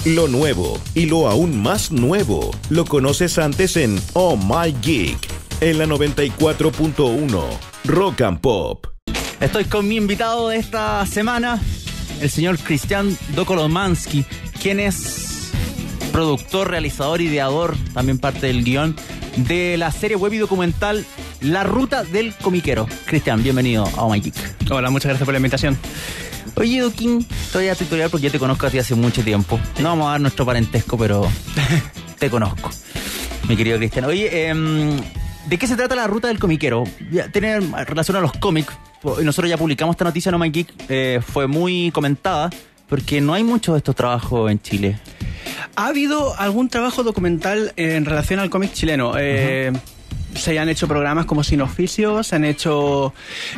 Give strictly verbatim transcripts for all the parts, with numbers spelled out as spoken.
Lo nuevo y lo aún más nuevo lo conoces antes en Oh My Geek, en la noventa y cuatro punto uno Rock and Pop. Estoy con mi invitado de esta semana, el señor Cristian Dokolomansky, quien es productor, realizador, ideador, también parte del guión de la serie web y documental La Ruta del Comiquero. Cristian, bienvenido a Oh My Geek. Hola, muchas gracias por la invitación. Oye, Doquín, te voy a tutorial porque yo te conozco a ti hace mucho tiempo. No vamos a dar nuestro parentesco, pero te conozco, mi querido Cristian. Oye, eh, ¿de qué se trata La Ruta del Comiquero? Tiene relación a los cómics. Nosotros ya publicamos esta noticia en Oh My Geek, eh, fue muy comentada, porque no hay muchos de estos trabajos en Chile. ¿Ha habido algún trabajo documental en relación al cómic chileno? Eh, uh-huh. Se han hecho programas como Sin Oficio, se han hecho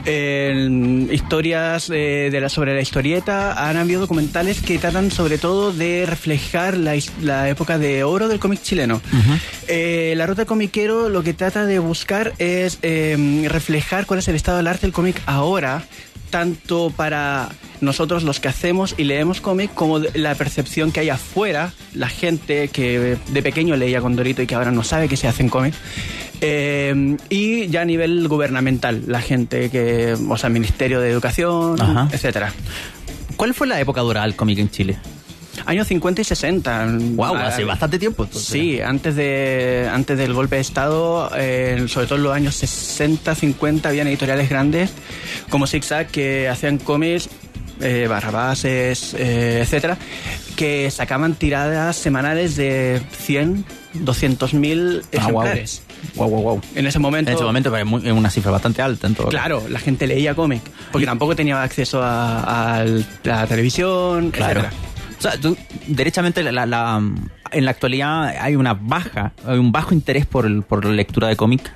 eh, historias eh, de la, sobre la historieta, han habido documentales que tratan sobre todo de reflejar la, la época de oro del cómic chileno. Uh-huh. Eh, la Ruta del Comiquero lo que trata de buscar es eh, reflejar cuál es el estado del arte del cómic ahora, tanto para nosotros los que hacemos y leemos cómic, como la percepción que hay afuera, la gente que de pequeño leía Condorito y que ahora no sabe que se hace en cómic. Eh, y ya a nivel gubernamental, la gente que, o sea, Ministerio de Educación, ajá, etcétera. ¿Cuál fue la época dorada del cómic en Chile? Años cincuenta y sesenta. Wow, hace bastante tiempo. Entonces. Sí, antes de antes del golpe de Estado, eh, sobre todo en los años sesenta, cincuenta, habían editoriales grandes como Zig-Zag que hacían cómics, eh, Barrabases, eh, etcétera, que sacaban tiradas semanales de cien, doscientos mil ejemplares. Wow, wow, wow. En ese momento... En ese momento es una cifra bastante alta en todo. Claro, la gente leía cómic, porque y... tampoco tenía acceso a, a la televisión, claro, etcétera. O sea, tú, derechamente, la, la, en la actualidad hay una baja, hay un bajo interés por, el, por la lectura de cómic.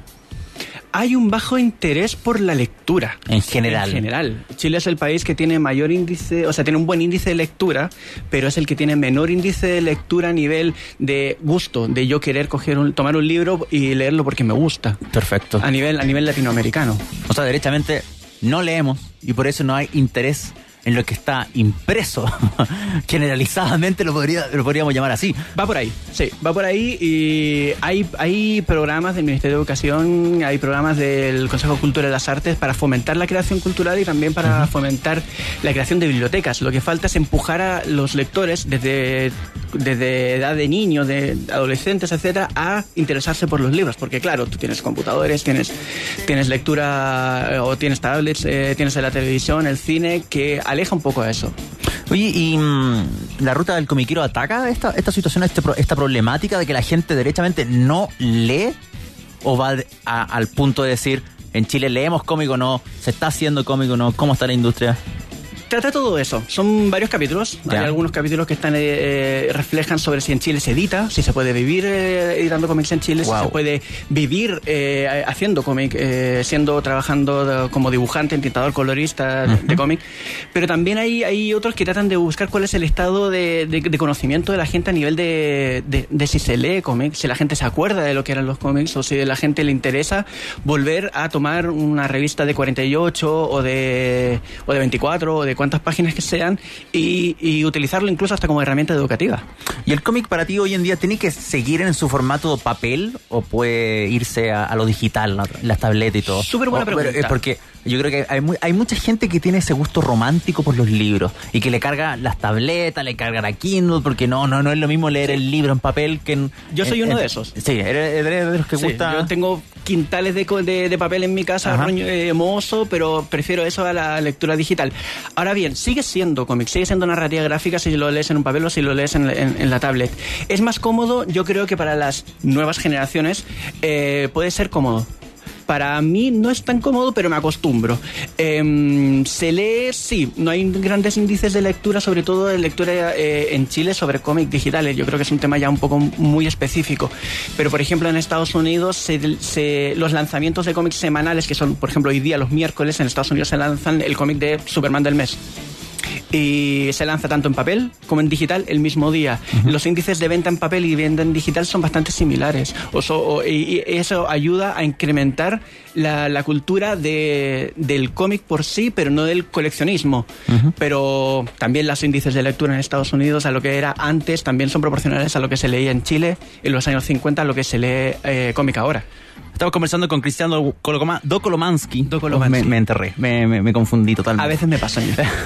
Hay un bajo interés por la lectura. En general. En general. Chile es el país que tiene mayor índice, o sea, tiene un buen índice de lectura, pero es el que tiene menor índice de lectura a nivel de gusto, de yo querer coger un, tomar un libro y leerlo porque me gusta. Perfecto. A nivel, a nivel latinoamericano. O sea, derechamente no leemos y por eso no hay interés en lo que está impreso. Generalizadamente lo, podría, lo podríamos llamar así. Va por ahí, sí, va por ahí. Y hay, hay programas del Ministerio de Educación, hay programas del Consejo de Cultura y las Artes para fomentar la creación cultural y también para uh-huh. fomentar la creación de bibliotecas. Lo que falta es empujar a los lectores desde, desde edad de niños, de adolescentes, etcétera, a interesarse por los libros. Porque claro, tú tienes computadores, tienes, tienes lectura o tienes tablets, eh, tienes la televisión, el cine, que aleja un poco a eso. Oye, ¿y mmm, la Ruta del Comiquero ataca esta, esta situación, este, esta problemática de que la gente derechamente no lee? ¿O va a, al punto de decir, en Chile leemos cómic o no, se está haciendo cómic o no, cómo está la industria? Trata todo eso. Son varios capítulos. Ya. Hay algunos capítulos que están eh, reflejan sobre si en Chile se edita, si se puede vivir eh, editando cómics en Chile, wow. si se puede vivir eh, haciendo cómic, eh, siendo trabajando de, como dibujante, entintador, colorista uh-huh. de cómic. Pero también hay, hay otros que tratan de buscar cuál es el estado de, de, de conocimiento de la gente a nivel de, de, de si se lee cómics, si la gente se acuerda de lo que eran los cómics o si a la gente le interesa volver a tomar una revista de cuarenta y ocho o de, o de veinticuatro o de cuántas páginas que sean y, y utilizarlo incluso hasta como herramienta educativa. ¿Y el cómic para ti hoy en día tiene que seguir en su formato papel o puede irse a, a lo digital, la, las tabletas y todo? Súper buena o, pregunta. Pero, porque yo creo que hay, muy, hay mucha gente que tiene ese gusto romántico por los libros y que le carga las tabletas, le carga la Kindle, porque no, no, no es lo mismo leer sí. el libro en papel que en... Yo soy en, uno en, de esos. Sí, eres, eres de los que sí, gusta... Yo tengo quintales de, de, de papel en mi casa, roño, eh, mozo, pero prefiero eso a la lectura digital. Ahora bien, sigue siendo cómic, sigue siendo narrativa gráfica si lo lees en un papel o si lo lees en, en, en la tablet. Es más cómodo, yo creo que para las nuevas generaciones eh, puede ser cómodo. Para mí no es tan cómodo, pero me acostumbro. Eh, se lee, sí, no hay grandes índices de lectura, sobre todo de lectura eh, en Chile sobre cómics digitales. Yo creo que es un tema ya un poco muy específico. Pero, por ejemplo, en Estados Unidos, se, se, los lanzamientos de cómics semanales, que son, por ejemplo, hoy día los miércoles, en Estados Unidos se lanzan el cómic de Superman del mes. y se lanza tanto en papel como en digital el mismo día. Uh-huh. Los índices de venta en papel y venta en digital son bastante similares. O so, o, y, y eso ayuda a incrementar la, la cultura de, del cómic por sí, pero no del coleccionismo. Uh-huh. Pero también los índices de lectura en Estados Unidos, a lo que era antes, también son proporcionales a lo que se leía en Chile en los años cincuenta, a lo que se lee eh, cómic ahora. Estamos conversando con Cristian Dokolomansky. Dokolomansky. Me, me enterré, me, me, me confundí totalmente. A veces me pasa.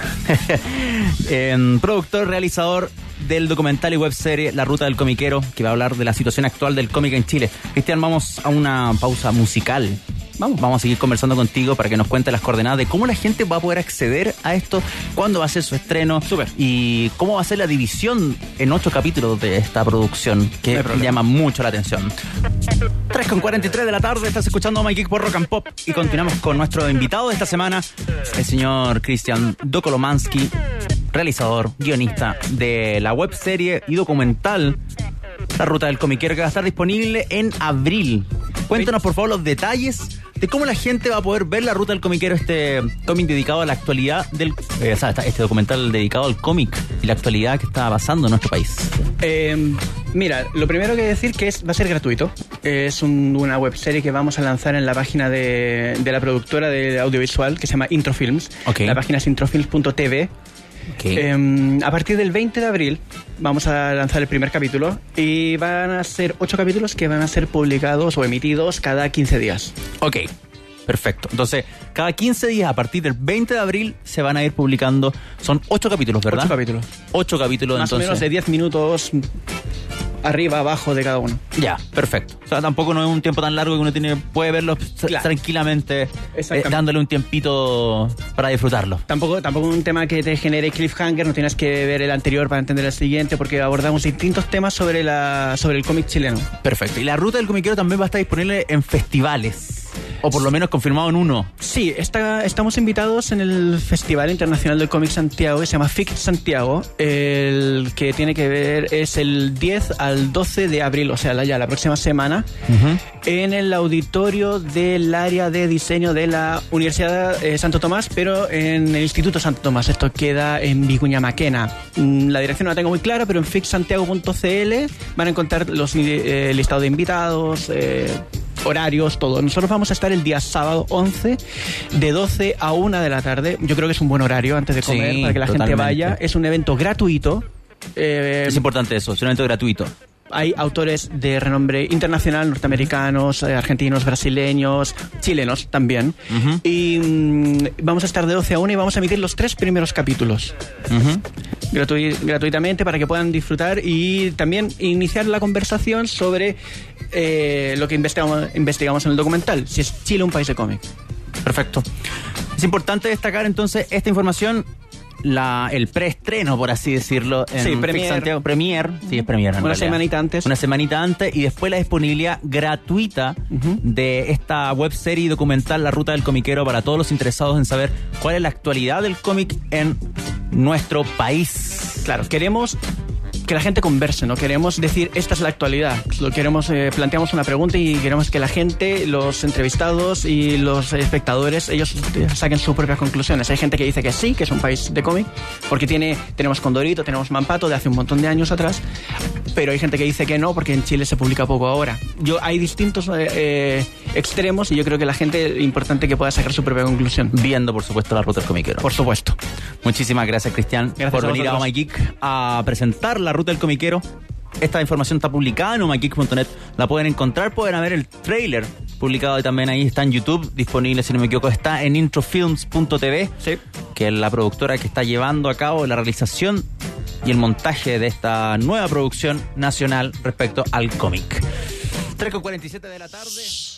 eh, productor, realizador del documental y webserie La Ruta del Comiquero, que va a hablar de la situación actual del cómic en Chile. Cristian, vamos a una pausa musical. Vamos, vamos a seguir conversando contigo para que nos cuente las coordenadas de cómo la gente va a poder acceder a esto, cuándo va a ser su estreno. Súper. Y cómo va a ser la división en ocho capítulos de esta producción, que no llama mucho la atención. tres con cuarenta y tres de la tarde, estás escuchando My Geek por Rock and Pop y continuamos con nuestro invitado de esta semana, el señor Cristian Dokolomansky, realizador, guionista de la webserie y documental La Ruta del Comiquero, que va a estar disponible en abril. Cuéntanos, por favor, los detalles de cómo la gente va a poder ver La Ruta del Comiquero, este cómic dedicado a la actualidad del... Eh, o sea, este documental dedicado al cómic y la actualidad que está pasando en nuestro país. Eh, mira, lo primero que decir que es va a ser gratuito. Es un, una webserie que vamos a lanzar en la página de, de la productora de audiovisual que se llama Introfilms. Okay. La página es introfilms punto t v. Okay. Eh, a partir del veinte de abril vamos a lanzar el primer capítulo y van a ser ocho capítulos que van a ser publicados o emitidos cada quince días. Ok, perfecto. Entonces, cada quince días a partir del veinte de abril se van a ir publicando. Son ocho capítulos, ¿verdad? Ocho capítulos. Ocho capítulos, Más entonces. o menos de diez minutos arriba, abajo de cada uno. Ya, perfecto. O sea, tampoco no es un tiempo tan largo que uno tiene puede verlo claro. tranquilamente, eh, dándole un tiempito para disfrutarlo. Tampoco tampoco un tema que te genere cliffhanger, no tienes que ver el anterior para entender el siguiente, porque abordamos distintos temas sobre la sobre el cómic chileno. Perfecto. Y La Ruta del Comiquero también va a estar disponible en festivales. O por lo menos confirmado en uno. Sí, está, estamos invitados en el Festival Internacional del Cómic Santiago, que se llama F I C Santiago. El que tiene que ver es el diez al doce de abril, o sea, la, ya la próxima semana, uh-huh. en el auditorio del área de diseño de la Universidad eh, Santo Tomás, pero en el Instituto Santo Tomás. Esto queda en Vicuña Maquena. La dirección no la tengo muy clara, pero en fic santiago punto c l van a encontrar los eh, listados de invitados, eh, horarios, todo. Nosotros vamos a estar el día sábado once de doce a una de la tarde. Yo creo que es un buen horario antes de comer, sí, para que la totalmente. gente vaya. Es un evento gratuito. Eh, es importante eso, es un evento gratuito. Hay autores de renombre internacional, norteamericanos, eh, argentinos, brasileños, chilenos también. Uh-huh. Y mm, vamos a estar de doce a una y vamos a emitir los tres primeros capítulos. Uh-huh. Gratu- gratuitamente para que puedan disfrutar y también iniciar la conversación sobre eh, lo que investigamos, investigamos en el documental, si es Chile un país de cómic. Perfecto. Es importante destacar entonces esta información. La, el preestreno, por así decirlo, en sí, Premier. Santiago. Premier, sí, es Premier. En Una realidad. semanita antes. Una semanita antes y después la disponibilidad gratuita uh-huh. de esta webserie documental La Ruta del Comiquero para todos los interesados en saber cuál es la actualidad del cómic en nuestro país. Claro, queremos que la gente converse, no queremos decir esta es la actualidad, lo queremos eh, planteamos una pregunta y queremos que la gente, los entrevistados y los espectadores, ellos saquen sus propias conclusiones. Hay gente que dice que sí, que es un país de cómic, porque tiene tenemos Condorito, tenemos Mampato de hace un montón de años atrás, pero hay gente que dice que no, porque en Chile se publica poco ahora. Yo hay distintos eh, eh, extremos y yo creo que la gente es importante que pueda sacar su propia conclusión. Viendo, por supuesto, La Ruta del Comiquero. Por supuesto. Muchísimas gracias, Cristian, gracias por a venir vosotros. a Oh My Geek a presentar La Ruta del Comiquero. Esta información está publicada en oh my geek punto net. La pueden encontrar, pueden ver el trailer publicado también ahí, está en YouTube, disponible, si no me equivoco, está en introfilms punto t v, sí. que es la productora que está llevando a cabo la realización y el montaje de esta nueva producción nacional respecto al cómic. tres con cuarenta y siete de la tarde.